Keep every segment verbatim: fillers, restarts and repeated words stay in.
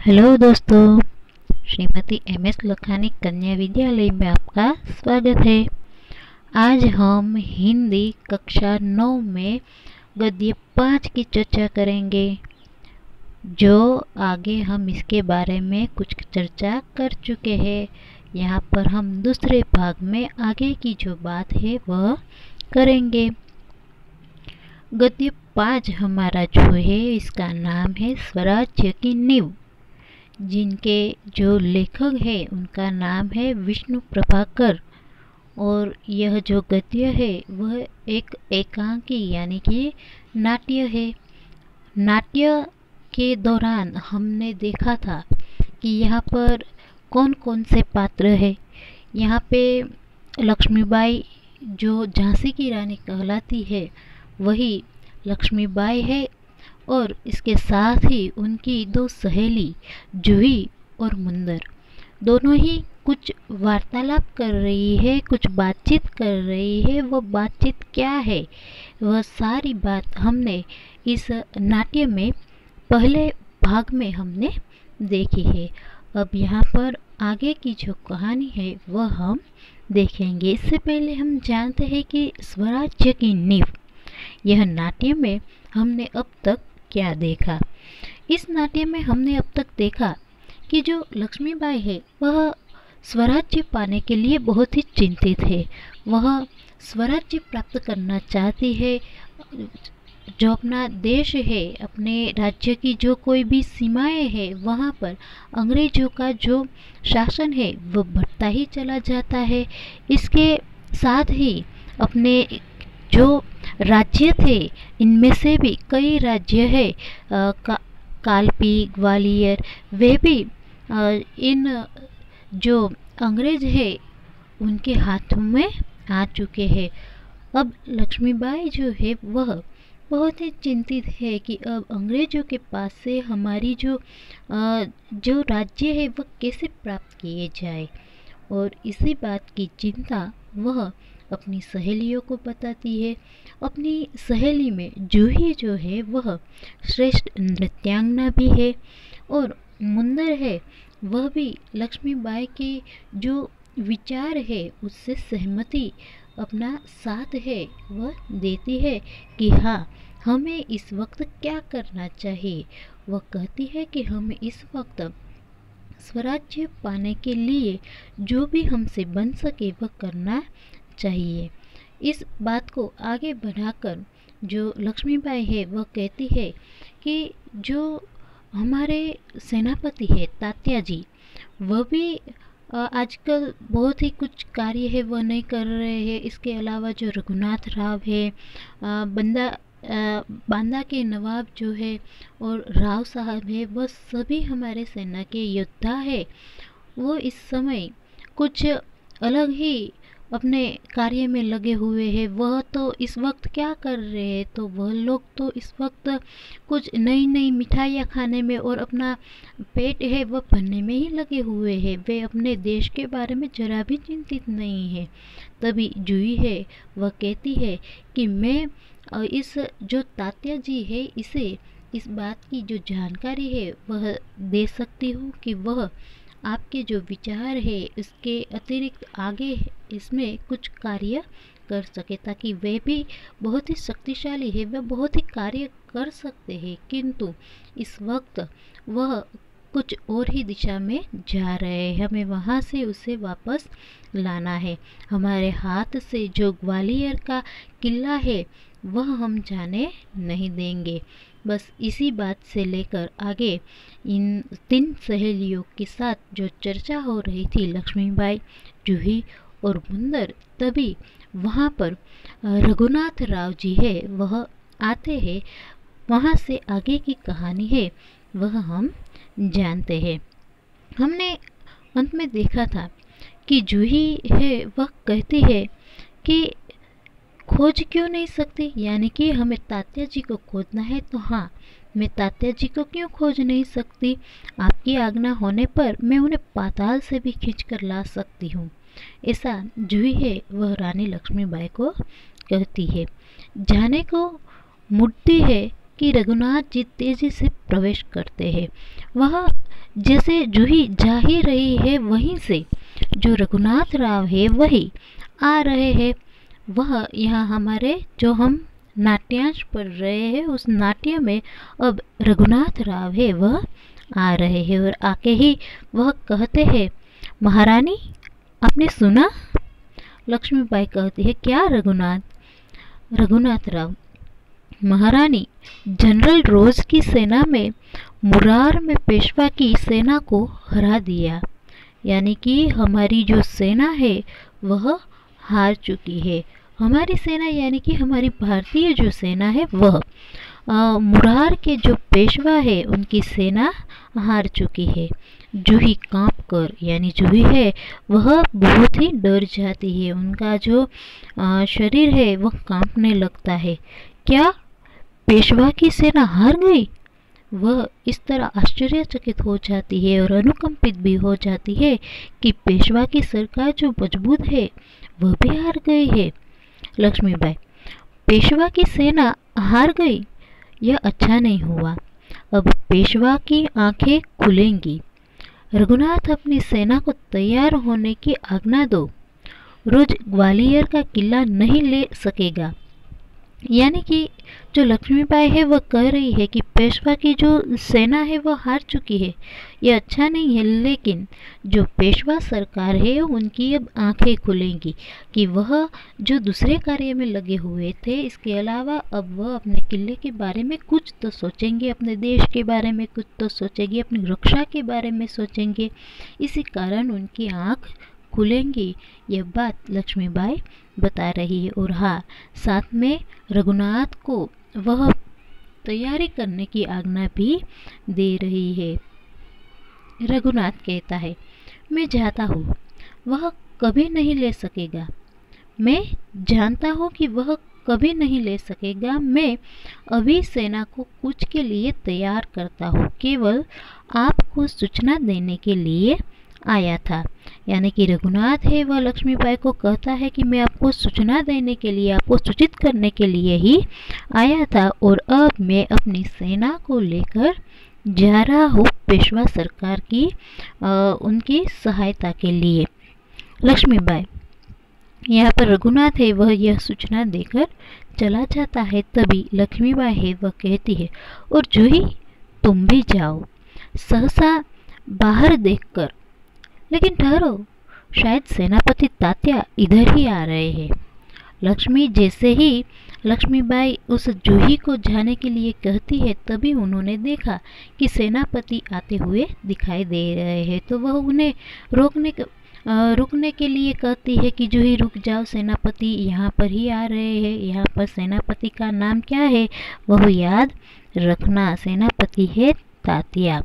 Hello दोस्तों, Shrimati M S Lakhani कन्या विद्यालय में आपका स्वागत है। आज हम हिंदी कक्षा नौ में गद्य पाँच की चर्चा करेंगे। जो आगे हम इसके बारे में कुछ चर्चा कर चुके हैं, यहाँ पर हम दूसरे भाग में आगे की जो बात है वह करेंगे। गद्य पाँच हमारा जो है इसका नाम है स्वराज्य की नींव। जिनके जो लेखक है उनका नाम है विष्णु प्रभाकर और यह जो गद्य है वह एक एकांकी यानी कि नाट्य है। नाट्य के दौरान हमने देखा था कि यहाँ पर कौन कौन से पात्र है। यहाँ पे लक्ष्मीबाई जो झांसी की रानी कहलाती है वही लक्ष्मीबाई है और इसके साथ ही उनकी दो सहेली जूही और मुंदर दोनों ही कुछ वार्तालाप कर रही है, कुछ बातचीत कर रही है। वो बातचीत क्या है वह सारी बात हमने इस नाट्य में पहले भाग में हमने देखी है। अब यहाँ पर आगे की जो कहानी है वह हम देखेंगे। इससे पहले हम जानते हैं कि स्वराज्य की नींव यह नाट्य में हमने अब तक क्या देखा। इस नाट्य में हमने अब तक देखा कि जो लक्ष्मीबाई है वह स्वराज्य पाने के लिए बहुत ही चिंतित है। वह स्वराज्य प्राप्त करना चाहती है। जो अपना देश है, अपने राज्य की जो कोई भी सीमाएं है वहाँ पर अंग्रेजों का जो शासन है वह बढ़ता ही चला जाता है। इसके साथ ही अपने जो राज्य थे इनमें से भी कई राज्य है का, कालपी, ग्वालियर, वे भी आ, इन जो अंग्रेज है उनके हाथों में आ चुके हैं। अब लक्ष्मीबाई जो है वह बहुत ही चिंतित है कि अब अंग्रेजों के पास से हमारी जो आ, जो राज्य है वह कैसे प्राप्त किए जाए। और इसी बात की चिंता वह अपनी सहेलियों को बताती है। अपनी सहेली में जूही जो है वह श्रेष्ठ नृत्यांगना भी है और मुंदर है वह भी लक्ष्मीबाई के जो विचार है उससे सहमति अपना साथ है वह देती है कि हाँ हमें इस वक्त क्या करना चाहिए। वह कहती है कि हमें इस वक्त स्वराज्य पाने के लिए जो भी हमसे बन सके वह करना चाहिए। इस बात को आगे बढ़ाकर जो लक्ष्मीबाई है वह कहती है कि जो हमारे सेनापति है तात्या जी वह भी आजकल बहुत ही कुछ कार्य है वह नहीं कर रहे हैं। इसके अलावा जो रघुनाथ राव है, बंदा बांदा के नवाब जो है और राव साहब है वह सभी हमारे सेना के योद्धा है। वो इस समय कुछ अलग ही अपने कार्य में लगे हुए हैं। वह तो इस वक्त क्या कर रहे हैं, तो वह लोग तो इस वक्त कुछ नई नई मिठाइयाँ खाने में और अपना पेट है वह भरने में ही लगे हुए हैं। वे अपने देश के बारे में जरा भी चिंतित नहीं है। तभी जूही है वह कहती है कि मैं इस जो तात्या जी है इसे इस बात की जो जानकारी है वह दे सकती हूँ कि वह आपके जो विचार है इसके अतिरिक्त आगे इसमें कुछ कार्य कर सके, ताकि वे भी बहुत ही शक्तिशाली है, वे बहुत ही कार्य कर सकते हैं। किंतु इस वक्त वह कुछ और ही दिशा में जा रहे हैं। हमें वहाँ से उसे वापस लाना है। हमारे हाथ से जो ग्वालियर का किला है वह हम जाने नहीं देंगे। बस इसी बात से लेकर आगे इन तीन सहेलियों के साथ जो चर्चा हो रही थी लक्ष्मीबाई, जूही और मुंदर, तभी वहाँ पर रघुनाथ राव जी है वह आते हैं। वहाँ से आगे की कहानी है वह हम जानते हैं। हमने अंत में देखा था कि जूही है वह कहती है कि खोज क्यों नहीं सकती, यानी कि हमें तात्या जी को खोजना है तो हाँ मैं तात्या जी को क्यों खोज नहीं सकती। आपकी आज्ञा होने पर मैं उन्हें पाताल से भी खींच कर ला सकती हूँ। ऐसा जूही है वह रानी लक्ष्मीबाई को कहती है। जाने को मुड़ती है कि रघुनाथ जी तेजी से प्रवेश करते हैं। वह जैसे जूही जा ही रही है वहीं से जो रघुनाथ राव है वही आ रहे हैं। वह यहाँ हमारे जो हम नाट्यांश पढ़ रहे हैं उस नाट्य में अब रघुनाथ राव है वह आ रहे हैं और आके ही वह कहते हैं, महारानी आपने सुना? लक्ष्मीबाई कहती है, क्या रघुनाथ? रघुनाथ राव, महारानी जनरल रोज की सेना में मुरार में पेशवा की सेना को हरा दिया, यानी कि हमारी जो सेना है वह हार चुकी है। हमारी सेना यानी कि हमारी भारतीय जो सेना है वह आ, मुरार के जो पेशवा है उनकी सेना हार चुकी है। जूही कांप कर यानी जूही है वह बहुत ही डर जाती है, उनका जो आ, शरीर है वह कांपने लगता है। क्या पेशवा की सेना हार गई? वह इस तरह आश्चर्यचकित हो जाती है और अनुकंपित भी हो जाती है कि पेशवा की सरकार जो मजबूत है वह भी हार गई है। लक्ष्मीबाई, पेशवा की सेना हार गई, यह अच्छा नहीं हुआ। अब पेशवा की आंखें खुलेंगी। रघुनाथ अपनी सेना को तैयार होने की आज्ञा दो। रोज ग्वालियर का किला नहीं ले सकेगा। यानी कि जो लक्ष्मीबाई है वह कह रही है कि पेशवा की जो सेना है वह हार चुकी है, यह अच्छा नहीं है, लेकिन जो पेशवा सरकार है उनकी अब आंखें खुलेंगी कि वह जो दूसरे कार्य में लगे हुए थे इसके अलावा अब वह अपने किले के बारे में कुछ तो सोचेंगे, अपने देश के बारे में कुछ तो सोचेंगे, अपनी रक्षा के बारे में सोचेंगे, इसी कारण उनकी आंख खुलेंगी। यह बात लक्ष्मीबाई बता रही है और हाँ, साथ में रघुनाथ को वह तैयारी करने की आज्ञा भी दे रही है। रघुनाथ कहता है, मैं जाता हूँ, वह कभी नहीं ले सकेगा। मैं जानता हूँ कि वह कभी नहीं ले सकेगा। मैं अभी सेना को कूच के लिए तैयार करता हूँ, केवल आपको सूचना देने के लिए आया था। यानी कि रघुनाथ है वह लक्ष्मीबाई को कहता है कि मैं आपको सूचना देने के लिए, आपको सूचित करने के लिए ही आया था और अब मैं अपनी सेना को लेकर जा रहा हूँ पेशवा सरकार की आ, उनकी सहायता के लिए। लक्ष्मीबाई, यहाँ पर रघुनाथ है वह यह सूचना देकर चला जाता है। तभी लक्ष्मीबाई है वह कहती है, और जूही तुम भी जाओ, सहसा बाहर देखकर। लेकिन ठहरो, शायद सेनापति तात्या इधर ही आ रहे हैं। लक्ष्मी जैसे ही लक्ष्मीबाई उस जूही को जाने के लिए कहती है तभी उन्होंने देखा कि सेनापति आते हुए दिखाई दे रहे हैं, तो वह उन्हें रोकने रुकने के लिए कहती है कि जूही रुक जाओ, सेनापति यहाँ पर ही आ रहे हैं। यहाँ पर सेनापति का नाम क्या है वह याद रखना, सेनापति है तात्या।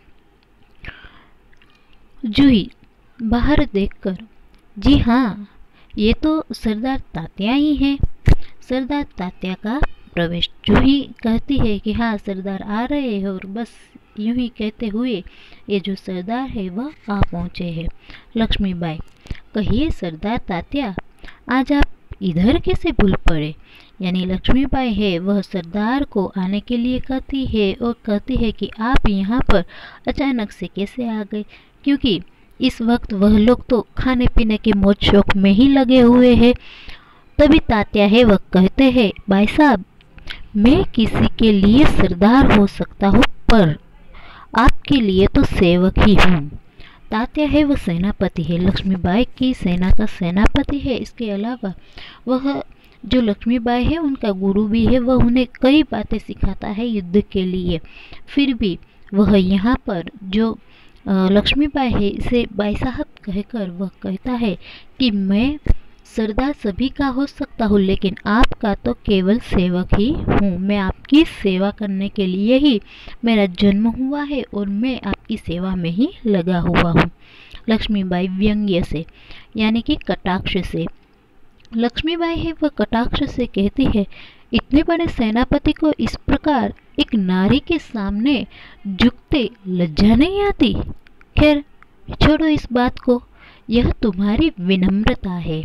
जूही बाहर देखकर, जी हाँ, ये तो सरदार तात्या ही हैं। सरदार तात्या का प्रवेश। जूही कहती है कि हाँ सरदार आ रहे हैं और बस यूं ही कहते हुए ये जो सरदार है वह आ पहुँचे हैं। लक्ष्मीबाई, कहिए सरदार तात्या, आज आप इधर कैसे भूल पड़े? यानी लक्ष्मीबाई है वह सरदार को आने के लिए कहती है और कहती है कि आप यहाँ पर अचानक से कैसे आ गए, क्योंकि इस वक्त वह लोग तो खाने पीने के मौज शौक में ही लगे हुए हैं। तभी तात्या है वह कहते हैं, भाई साहब, मैं किसी के लिए सरदार हो सकता हूँ पर आपके लिए तो सेवक ही हूँ। तात्या है वह सेनापति है, लक्ष्मीबाई की सेना का सेनापति है। इसके अलावा वह जो लक्ष्मीबाई है उनका गुरु भी है, वह उन्हें कई बातें सिखाता है युद्ध के लिए। फिर भी वह यहाँ पर जो लक्ष्मीबाई है इसे भाई साहब कहकर वह कहता है कि मैं सरदार सभी का हो सकता हूँ लेकिन आपका तो केवल सेवक ही हूँ। मैं आपकी सेवा करने के लिए ही मेरा जन्म हुआ है और मैं आपकी सेवा में ही लगा हुआ हूँ। लक्ष्मीबाई व्यंग्य से यानी कि कटाक्ष से, लक्ष्मीबाई है वह कटाक्ष से कहती है, इतने बड़े सेनापति को इस प्रकार एक नारी के सामने झुकते लज्जा नहीं आती? खैर छोड़ो इस बात को, यह तुम्हारी विनम्रता है।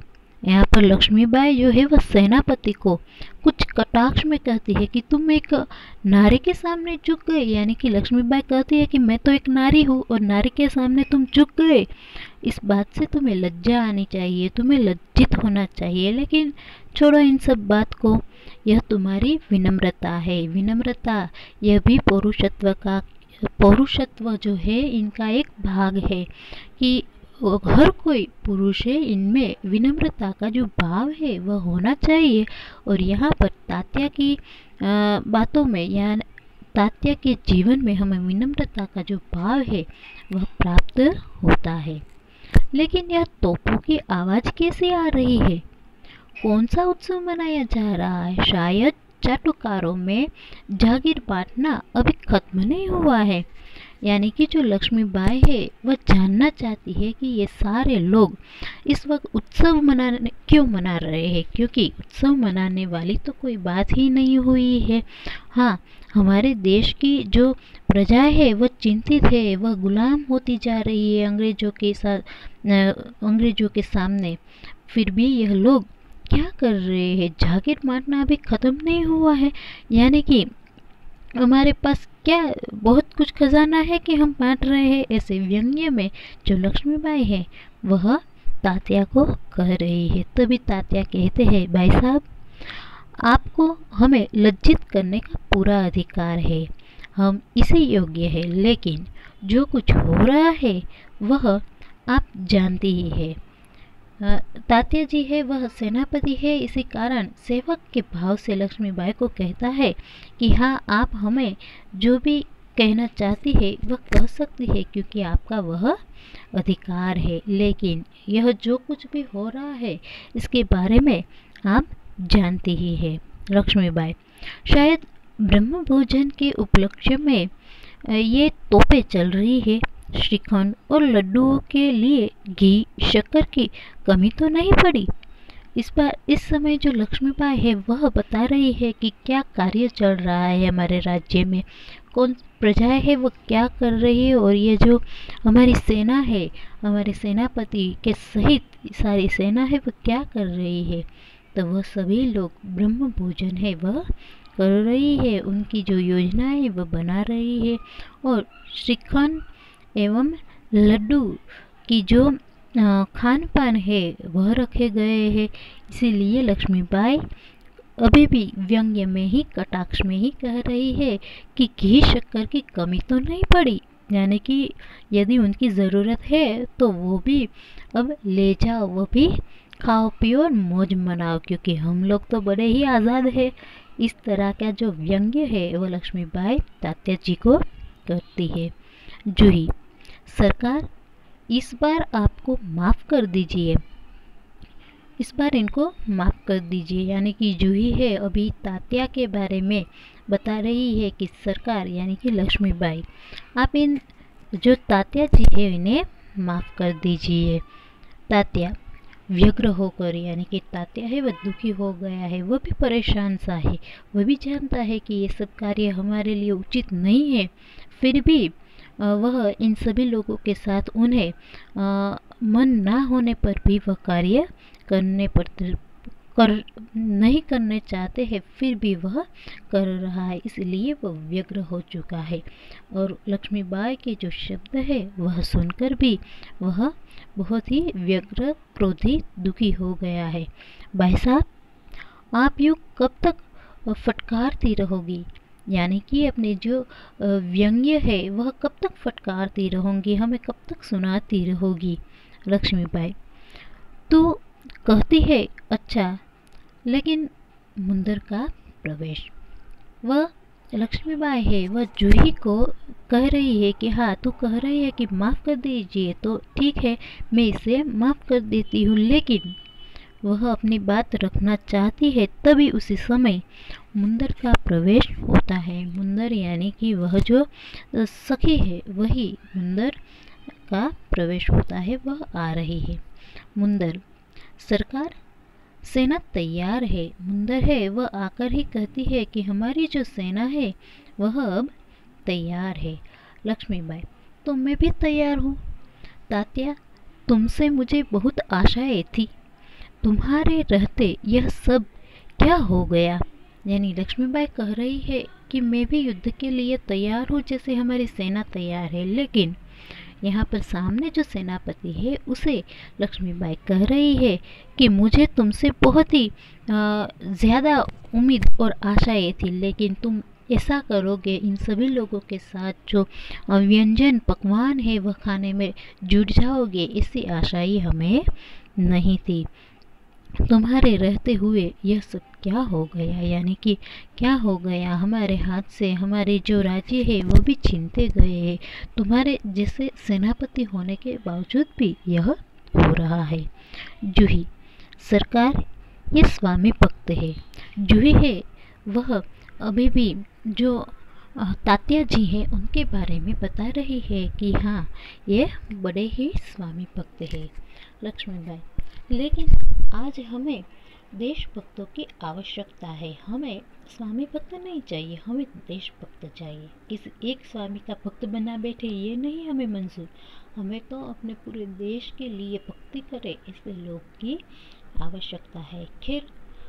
यहाँ पर लक्ष्मीबाई जो है वह सेनापति को कुछ कटाक्ष में कहती है कि तुम एक नारी के सामने झुक गए, यानी कि लक्ष्मीबाई कहती है कि मैं तो एक नारी हूँ और नारी के सामने तुम झुक गए, इस बात से तुम्हें लज्जा आनी चाहिए, तुम्हें लज्जित होना चाहिए। लेकिन छोड़ो इन सब बात को, यह तुम्हारी विनम्रता है। विनम्रता यह भी पौरुषत्व का पौरुषत्व जो है इनका एक भाग है कि हर कोई पुरुष है, इनमें विनम्रता का जो भाव है वह होना चाहिए। और यहाँ पर तात्या की बातों में या तात्या के जीवन में हमें विनम्रता का जो भाव है वह प्राप्त होता है। लेकिन यह तोपों की आवाज़ कैसे आ रही है? कौन सा उत्सव मनाया जा रहा है? शायद चाटुकारों में जागीर बांटना अभी खत्म नहीं हुआ है। यानी कि जो लक्ष्मीबाई है वह जानना चाहती है कि ये सारे लोग इस वक्त उत्सव मनाने क्यों मना रहे हैं, क्योंकि उत्सव मनाने वाली तो कोई बात ही नहीं हुई है। हाँ, हमारे देश की जो प्रजा है वह चिंतित है, वह गुलाम होती जा रही है अंग्रेजों के साथ अंग्रेजों के सामने। फिर भी यह लोग क्या कर रहे हैं? जागीर बांटना अभी ख़त्म नहीं हुआ है। यानी कि हमारे पास क्या बहुत कुछ खजाना है कि हम बांट रहे हैं, ऐसे व्यंग्य में जो लक्ष्मीबाई है वह तात्या को कह रही है। तभी तात्या कहते हैं, भाई साहब आपको हमें लज्जित करने का पूरा अधिकार है, हम इसे योग्य है, लेकिन जो कुछ हो रहा है वह आप जानती ही है। तात्या जी है वह सेनापति है, इसी कारण सेवक के भाव से लक्ष्मीबाई को कहता है कि हाँ, आप हमें जो भी कहना चाहती है वह कह सकती है, क्योंकि आपका वह अधिकार है। लेकिन यह जो कुछ भी हो रहा है इसके बारे में आप जानती ही है लक्ष्मीबाई। शायद ब्रह्म भोजन के उपलक्ष्य में ये तोपें चल रही है। श्रीखंड और लड्डुओं के लिए घी शक्कर की कमी तो नहीं पड़ी। इस बार इस समय जो लक्ष्मीबाई है वह बता रही है कि क्या कार्य चल रहा है हमारे राज्य में, कौन प्रजाएं है वो क्या कर रही है, और ये जो हमारी सेना है, हमारे सेनापति के सहित सारी सेना है वह क्या कर रही है। तो वह सभी लोग ब्रह्म भोजन है वह कर रही है, उनकी जो योजना है वह बना रही है। और श्रीखंड एवं लड्डू की जो खान पान है वह रखे गए हैं। इसीलिए लक्ष्मीबाई अभी भी व्यंग्य में ही, कटाक्ष में ही कह रही है कि घी शक्कर की कमी तो नहीं पड़ी, यानी कि यदि उनकी ज़रूरत है तो वो भी अब ले जाओ, वो भी खाओ पियो और मौज मनाओ, क्योंकि हम लोग तो बड़े ही आज़ाद है। इस तरह का जो व्यंग्य है वो लक्ष्मीबाई तात्या जी को करती है। जूही, सरकार इस बार आपको माफ़ कर दीजिए, इस बार इनको माफ़ कर दीजिए। यानी कि जूही है अभी तात्या के बारे में बता रही है कि सरकार यानी कि लक्ष्मीबाई, आप इन जो तात्या जी है इन्हें माफ़ कर दीजिए। तात्या व्यग्र होकर, यानी कि तात्या है वह दुखी हो गया है, वह भी परेशान सा है, वह भी जानता है कि ये सब कार्य हमारे लिए उचित नहीं है, फिर भी वह इन सभी लोगों के साथ उन्हें आ, मन ना होने पर भी वह कार्य करने पर कर नहीं करने चाहते हैं, फिर भी वह कर रहा है, इसलिए वह व्यग्र हो चुका है। और लक्ष्मीबाई के जो शब्द है वह सुनकर भी वह बहुत ही व्यग्र, क्रोधित, दुखी हो गया है। भाई साहब, आप यूँ कब तक फटकारती रहोगी, यानी कि अपने जो व्यंग्य है वह कब तक फटकारती रहोगी, हमें कब तक सुनाती रहोगी। लक्ष्मीबाई, तू कहती है अच्छा, लेकिन मुंदर का प्रवेश, वह लक्ष्मीबाई है वह जूही को कह रही है कि हाँ, तू कह रही है कि माफ़ कर दीजिए, तो ठीक है मैं इसे माफ़ कर देती हूँ, लेकिन वह अपनी बात रखना चाहती है। तभी उसी समय मुंदर का प्रवेश होता है। मुंदर यानी कि वह जो सखी है वही मुंदर का प्रवेश होता है, वह आ रही है। मुंदर, सरकार सेना तैयार है। मुंदर है वह आकर ही कहती है कि हमारी जो सेना है वह अब तैयार है। लक्ष्मीबाई, तो मैं भी तैयार हूँ। तात्या, तुमसे मुझे बहुत आशाएं थी, तुम्हारे रहते यह सब क्या हो गया। यानी लक्ष्मीबाई कह रही है कि मैं भी युद्ध के लिए तैयार हूँ जैसे हमारी सेना तैयार है, लेकिन यहाँ पर सामने जो सेनापति है उसे लक्ष्मीबाई कह रही है कि मुझे तुमसे बहुत ही ज़्यादा उम्मीद और आशाएं थी, लेकिन तुम ऐसा करोगे, इन सभी लोगों के साथ जो व्यंजन पकवान है वह खाने में जुट जाओगे, इसकी आशाएं हमें नहीं थी। तुम्हारे रहते हुए यह सब क्या हो गया, यानी कि क्या हो गया, हमारे हाथ से हमारे जो राज्य है वो भी छीनते गए हैं, तुम्हारे जैसे सेनापति होने के बावजूद भी यह हो रहा है। जूही, सरकार ये स्वामी भक्त है। जूही है वह अभी भी जो तात्या जी हैं उनके बारे में बता रही है कि हाँ ये बड़े ही स्वामी भक्त है। लक्ष्मीबाई, लेकिन आज हमें देशभक्तों की आवश्यकता है, हमें स्वामी भक्त नहीं चाहिए, हमें देशभक्त चाहिए। किसी एक स्वामी का भक्त बना बैठे ये नहीं हमें मंजूर, हमें तो अपने पूरे देश के लिए भक्ति करे ऐसे लोग की आवश्यकता है। खैर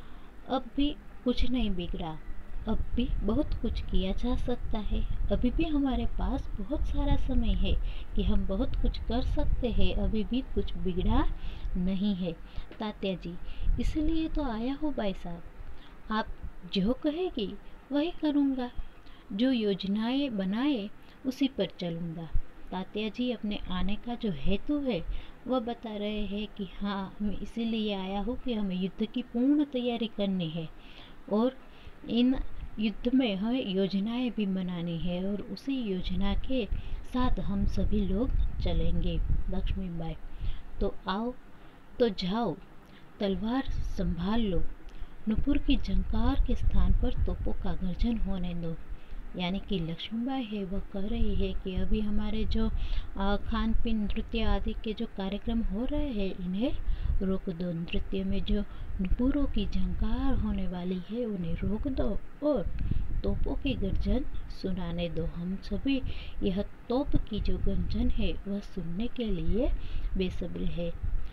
अब भी कुछ नहीं बिगड़ा, अब भी बहुत कुछ किया जा सकता है, अभी भी हमारे पास बहुत सारा समय है कि हम बहुत कुछ कर सकते हैं, अभी भी कुछ बिगड़ा नहीं है। तात्या जी, इसलिए तो आया हूँ भाई साहब, आप जो कहेगी वही करूँगा, जो योजनाएं बनाए उसी पर चलूँगा। तात्या जी अपने आने का जो हेतु है वह बता रहे हैं कि हाँ मैं इसीलिए आया हूँ कि हमें युद्ध की पूर्ण तैयारी करनी है और इन युद्ध में हमें योजनाएं भी बनानी है और उसी योजना के साथ हम सभी लोग चलेंगे। लक्ष्मीबाई, तो आओ तो जाओ, तलवार संभाल लो, नुपुर की झंकार के स्थान पर तोपों का गर्जन होने दो। यानी कि लक्ष्मीबाई है वह कह रही है कि अभी हमारे जो खान पीन नृत्य आदि के जो कार्यक्रम हो रहे हैं इन्हें रोक दो, नृत्य में जो नुपुरों की झंकार होने वाली है उन्हें रोक दो और तोपों की गर्जन सुनाने दो। हम सभी यह तोप की जो गर्जन है वह सुनने के लिए बेसब्र है।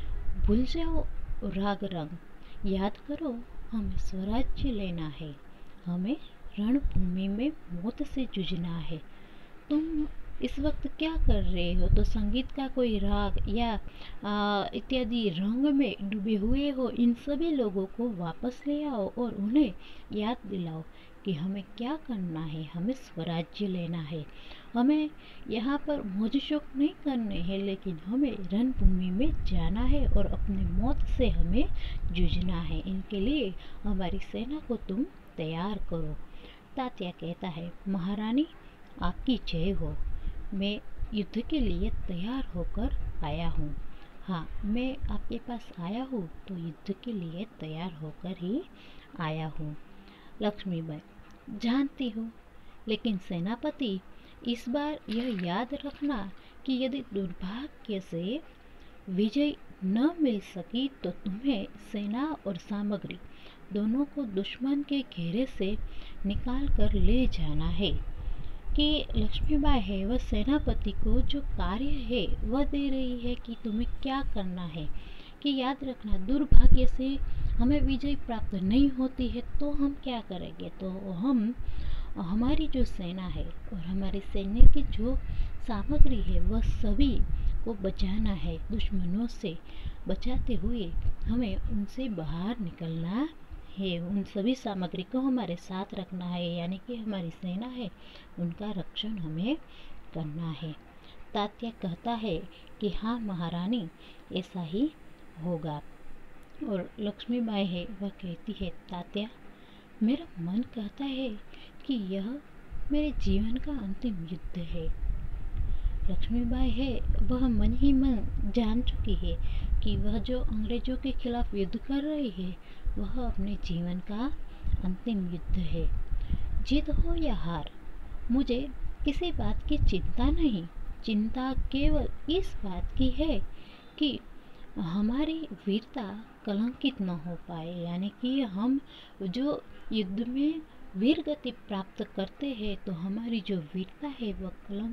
भूल जाओ राग रंग, याद करो हमें स्वराज्य लेना है, हमें रणभूमि में मौत से जूझना है। तुम इस वक्त क्या कर रहे हो, तो संगीत का कोई राग या इत्यादि रंग में डूबे हुए हो, इन सभी लोगों को वापस ले आओ और उन्हें याद दिलाओ कि हमें क्या करना है, हमें स्वराज्य लेना है, हमें यहाँ पर मौज शौक नहीं करने हैं, लेकिन हमें रणभूमि में जाना है और अपनी मौत से हमें जूझना है। इनके लिए हमारी सेना को तुम तैयार करो। तात्या कहता है, महारानी आपकी जय हो, मैं युद्ध के लिए तैयार होकर आया हूँ। हाँ, मैं आपके पास आया हूँ तो युद्ध के लिए तैयार होकर ही आया हूँ। लक्ष्मीबाई, जानती हूँ, लेकिन सेनापति इस बार यह याद रखना कि यदि दुर्भाग्य से विजय न मिल सकी तो तुम्हें सेना और सामग्री दोनों को दुश्मन के घेरे से निकाल कर ले जाना है। कि लक्ष्मीबाई है वह सेनापति को जो कार्य है वह दे रही है कि तुम्हें क्या करना है, कि याद रखना दुर्भाग्य से हमें विजय प्राप्त नहीं होती है तो हम क्या करेंगे, तो हम हमारी जो सेना है और हमारी सैन्य की जो सामग्री है वह सभी को बचाना है, दुश्मनों से बचाते हुए हमें उनसे बाहर निकलना है, उन सभी सामग्री को हमारे साथ रखना है, यानी कि हमारी सेना है उनका रक्षण हमें करना है। तात्या कहता है कि हाँ महारानी ऐसा ही होगा। और लक्ष्मीबाई है वह कहती है, तात्या मेरा मन कहता है कि यह मेरे जीवन का अंतिम युद्ध है। लक्ष्मीबाई है वह मन ही मन जान चुकी है कि वह जो अंग्रेजों के खिलाफ युद्ध कर रही है वह अपने जीवन का अंतिम युद्ध है। जीत हो या हार मुझे किसी बात की चिंता नहीं, चिंता केवल इस बात की है कि हमारी वीरता कलंकित न हो पाए, यानी कि हम जो युद्ध में वीर गति प्राप्त करते हैं तो हमारी जो वीरता है वह कलंकित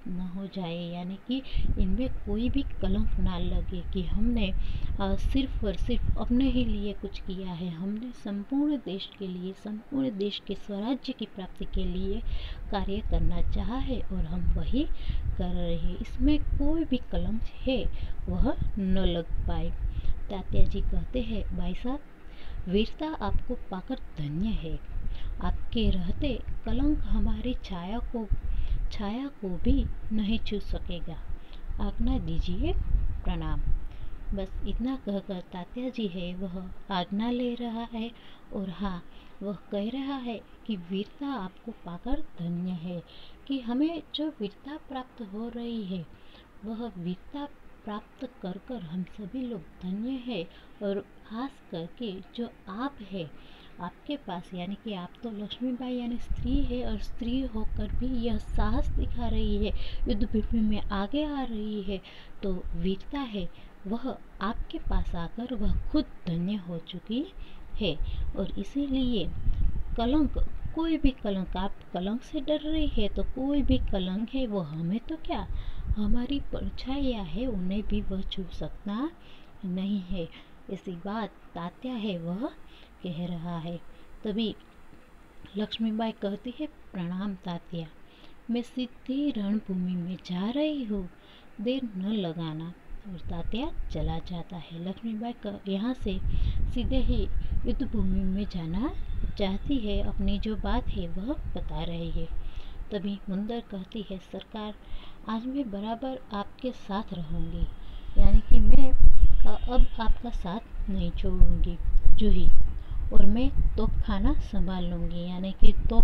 न हो जाए, यानी कि इनमें कोई भी कलंक ना लगे कि हमने आ, सिर्फ और सिर्फ अपने ही लिए कुछ किया है। हमने संपूर्ण देश के लिए, संपूर्ण देश के स्वराज्य की प्राप्ति के लिए कार्य करना चाहा है और हम वही कर रहे हैं। इसमें कोई भी कलंक है वह न लग पाए। तात्या जी कहते हैं, भाई साहब, वीरता आपको पाकर धन्य है। आपके रहते कलंक हमारी छाया को छाया को भी नहीं छू सकेगा। आज्ञा दीजिए, प्रणाम। बस इतना कहकर तात्या जी है वह आज्ञा ले रहा है और हाँ, वह कह रहा है कि वीरता आपको पाकर धन्य है, कि हमें जो वीरता प्राप्त हो रही है वह वीरता प्राप्त कर कर हम सभी लोग धन्य है। और खास करके जो आप है, आपके पास, यानी कि आप तो लक्ष्मीबाई यानी स्त्री है और स्त्री होकर भी यह साहस दिखा रही है, युद्ध भूमि में आगे आ रही है, तो वीरता है वह आपके पास आकर वह खुद धन्य हो चुकी है। और इसीलिए कलंक, कोई भी कलंक, आप कलंक से डर रही है तो कोई भी कलंक है वो हमें तो क्या, हमारी परछाइयाँ है उन्हें भी वह छू सकता नहीं है। ऐसी बात तात्या है वह कह रहा है। तभी लक्ष्मीबाई कहती है, प्रणाम तात्या, मैं सीधी रणभूमि में जा रही हूँ, देर न लगाना। और तात्या चला जाता है। लक्ष्मीबाई यहाँ से सीधे ही युद्ध भूमि में जाना चाहती है, अपनी जो बात है वह बता रही है। तभी मुंदर कहती है, सरकार, आज मैं बराबर आपके साथ रहूँगी, यानी कि मैं अब आपका साथ नहीं छोड़ूंगी जूही, और मैं तोपखाना संभाल लूँगी, यानी कि तोप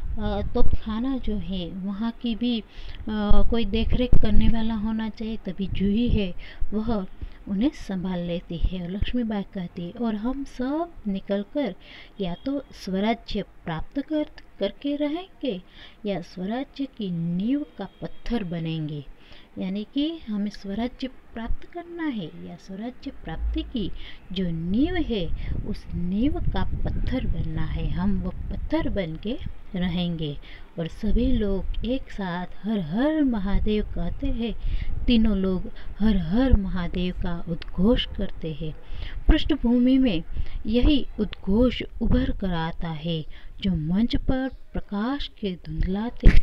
तोपखाना जो है वहाँ की भी आ, कोई देख रेख करने वाला होना चाहिए, तभी जूही है वह उन्हें संभाल लेती है। और लक्ष्मीबाई कहती है, और हम सब निकलकर या तो स्वराज्य प्राप्त कर करके रहेंगे या स्वराज्य की नींव का पत्थर बनेंगे, यानी कि हमें स्वराज्य प्राप्त करना है या स्वराज्य प्राप्ति की जो नींव है उस नींव का पत्थर बनना है, हम वो पत्थर बन के रहेंगे। और सभी लोग एक साथ हर हर महादेव कहते हैं, तीनों लोग हर हर महादेव का उद्घोष करते हैं। पृष्ठभूमि में यही उद्घोष उभर कर आता है, जो मंच पर प्रकाश के धुंधलाते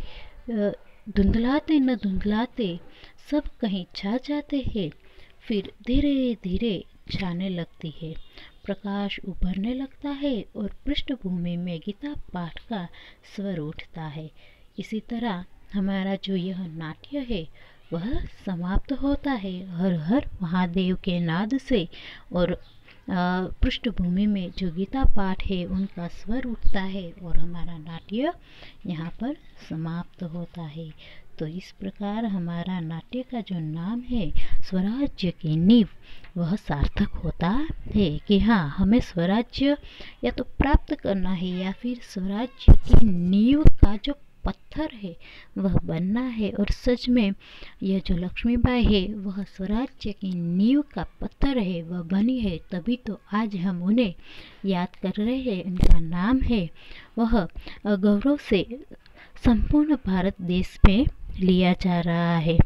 धुंधलाते न धुंधलाते सब कहीं छा जाते हैं, फिर धीरे धीरे छाने लगती है, प्रकाश उभरने लगता है और पृष्ठभूमि में गीता पाठ का स्वर उठता है। इसी तरह हमारा जो यह नाट्य है वह समाप्त होता है हर हर महादेव के नाद से, और पृष्ठभूमि में जो गीता पाठ है उनका स्वर उठता है और हमारा नाट्य यहाँ पर समाप्त होता है। तो इस प्रकार हमारा नाट्य का जो नाम है स्वराज्य की नींव वह सार्थक होता है कि हाँ, हमें स्वराज्य या तो प्राप्त करना है या फिर स्वराज्य की नींव का जो पत्थर है वह बनना है। और सच में यह जो लक्ष्मीबाई है वह स्वराज्य की नींव का पत्थर है, वह बनी है, तभी तो आज हम उन्हें याद कर रहे हैं। उनका नाम है वह गौरव से संपूर्ण भारत देश में लिया जा रहा है।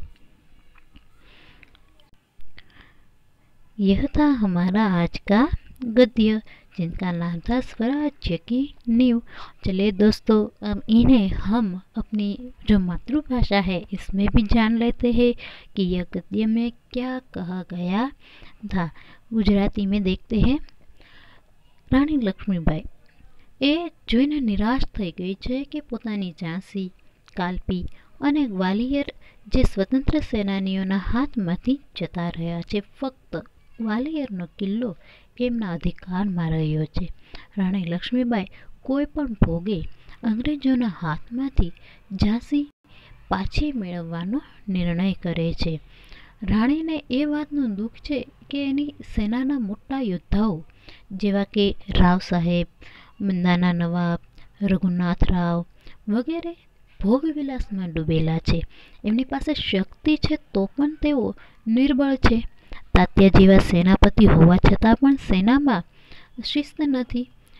यह था हमारा आज का गद्य, जिनका नाम था स्वराज्य की नींव। चलिए दोस्तों, अब इन्हें हम अपनी जो मातृभाषा है इसमें भी जान लेते हैं कि यह गद्य में क्या कहा गया था। गुजराती में देखते हैं। રાણી લક્ષ્મીબાઈ એ જોઈને નિરાશ થઈ ગઈ છે કે પોતાની ઝાંસી, કાલપી અને ગ્વાલિયર જે સ્વતંત્ર સેનાનીઓના હાથમાંથી જતા રહ્યા છે, ફક્ત ગ્વાલિયરનો કિલ્લો એમના અધિકારમાં રહ્યો છે. રાણી લક્ષ્મીબાઈ કોઈ પણ ભોગે અંગ્રેજોના હાથમાંથી ઝાંસી પાછી મેળવવાનો નિર્ણય કરે છે. રાણીને એ વાતનું દુઃખ છે કે એની સેનાના મોટા યોદ્ધાઓ જેવા કે રાવ સાહેબ, નાના નવાબ, રઘુનાથ રાવ વગેરે ભોગવિલાસમાં ડૂબેલા છે. એમની પાસે શક્તિ છે તો પણ તેઓ નિર્બળ છે. તાત્યા જેવા સેનાપતિ હોવા છતાં પણ સેનામાં શિસ્ત નથી.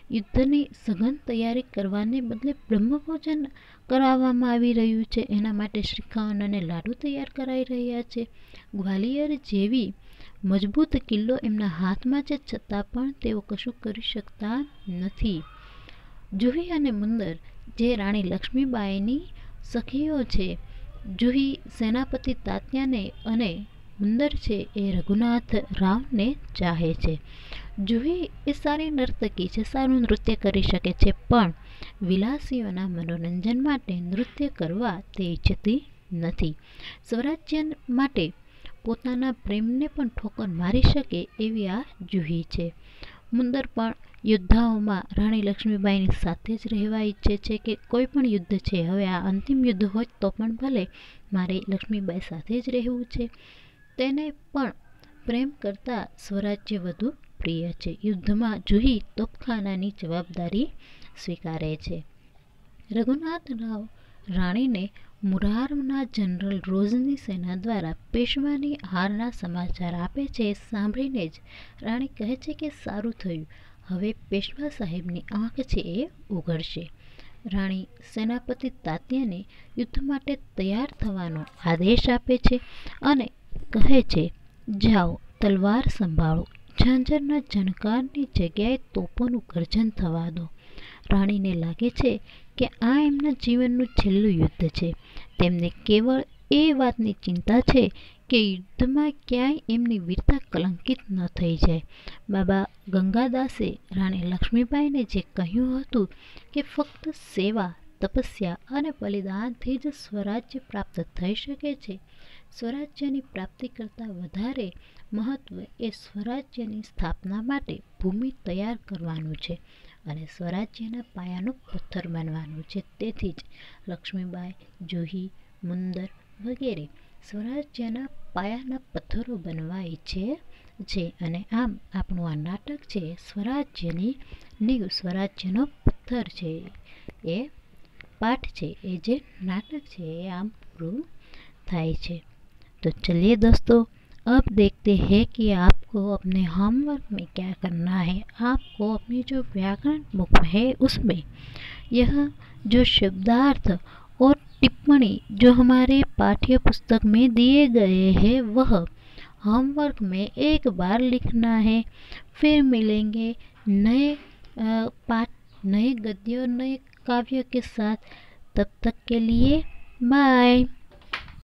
યુદ્ધની સઘન તૈયારી કરવાને બદલે બ્રહ્મભોજન કરાવવામાં આવી રહ્યું છે. એના માટે શ્રીખંડ અને લાડુ તૈયાર કરાઈ રહ્યા છે. ગ્વાલિયર જેવી મજબૂત કિલ્લો એમના હાથમાં છે, છતાં પણ તેઓ કશું કરી શકતા નથી. જુહી અને મુંદર જે રાણી લક્ષ્મીબાઈની સખીઓ છે, જુહી સેનાપતિ તાત્યાને અને મુંદર છે એ રઘુનાથ રાવને ચાહે છે. જુહી એ સારી નર્તકી છે, સારું નૃત્ય કરી શકે છે, પણ વિલાસીઓના મનોરંજન માટે નૃત્ય કરવા તે ઈચ્છતી નથી. સ્વરાજ્ય માટે પોતાના પ્રેમને પણ ઠોકર મારી શકે એવી આ જુહી છે. મુંદર પણ યોદ્ધાઓમાં રાણી લક્ષ્મીબાઈની સાથે જ રહેવા ઈચ્છે છે કે કોઈ પણ યુદ્ધ છે, હવે આ અંતિમ યુદ્ધ હોય તો પણ ભલે મારે લક્ષ્મીબાઈ સાથે જ રહેવું છે. તેને પણ પ્રેમ કરતાં સ્વરાજ્ય વધુ પ્રિય છે. યુદ્ધમાં જુહી તોપખાનાની જવાબદારી સ્વીકારે છે. રઘુનાથ રાવ રાણીને મુરારના જનરલ રોઝની સેના દ્વારા પેશવાની હારના સમાચાર આપે છે. સાંભળીને જ રાણી કહે છે કે સારું થયું, હવે પેશવા સાહેબની આંખ છે એ ઉઘડશે. રાણી સેનાપતિ તાત્યાને યુદ્ધ માટે તૈયાર થવાનો આદેશ આપે છે અને કહે છે, જાઓ તલવાર સંભાળો, ઝાંઝરના ઝણકારની જગ્યાએ તોપોનું ગર્જન થવા દો. રાણીને લાગે છે કે આ એમના જીવનનું છેલ્લું યુદ્ધ છે. તેમને કેવળ એ વાતની ચિંતા છે કે યુદ્ધમાં ક્યાંય એમની વીરતા કલંકિત ન થઈ જાય. બાબા ગંગાદાસે રાણી લક્ષ્મીબાઈને જે કહ્યું હતું કે ફક્ત સેવા, તપસ્યા અને બલિદાનથી જ સ્વરાજ્ય પ્રાપ્ત થઈ શકે છે, સ્વરાજ્યની પ્રાપ્તિ કરતાં વધારે મહત્વ એ સ્વરાજ્યની સ્થાપના માટે ભૂમિ તૈયાર કરવાનું છે અને સ્વરાજ્યના પાયાનો પથ્થર બનવાનું છે. તેથી જ લક્ષ્મીબાઈ, જુહી, મુંદર વગેરે સ્વરાજ્યના પાયાના પથ્થરો બનવા ઈચ્છે છે. અને આમ આપણું આ નાટક છે સ્વરાજ્યની નીવ, સ્વરાજ્યનો પથ્થર છે, એ પાઠ છે, એ જે નાટક છે એ આમ પૂરું થાય છે. तो चलिए दोस्तों, अब देखते हैं कि आपको अपने होमवर्क में क्या करना है. आपको अपनी जो व्याकरण बुक है उसमें यह जो शब्दार्थ और टिप्पणी जो हमारे पाठ्य पुस्तक में दिए गए हैं वह होमवर्क में एक बार लिखना है. फिर मिलेंगे नए पाठ, नए गद्य और नए काव्य के साथ. तब तक के लिए बाय.